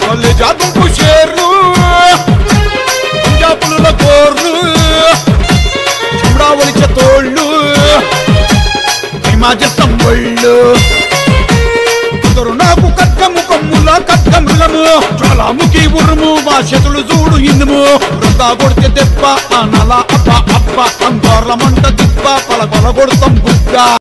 జాతుంపు షేర్లు పంజాపుల కోర్లు చూడావలిచే తోళ్ళు హిమాచస్తం ఒళ్ళు నాకు కక్కము కొమ్ముల కక్క మృగము జ్వాలాముఖి ఉరుము మా చేతులు చూడు ఇందుము వృధా కొడితే దెబ్బ నల అప్ప అప్ప అందోర్ల మంట దిబ్బ పల కొల కొడతాం బుగ్గ